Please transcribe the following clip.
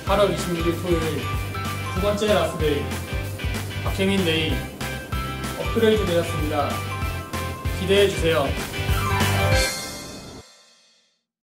8월 26일 토요일 두 번째 라스데이 박혜민 데이 업그레이드 되었습니다. 기대해주세요.